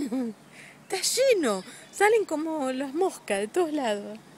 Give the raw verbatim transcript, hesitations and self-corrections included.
Está lleno. Salen como las moscas de todos lados.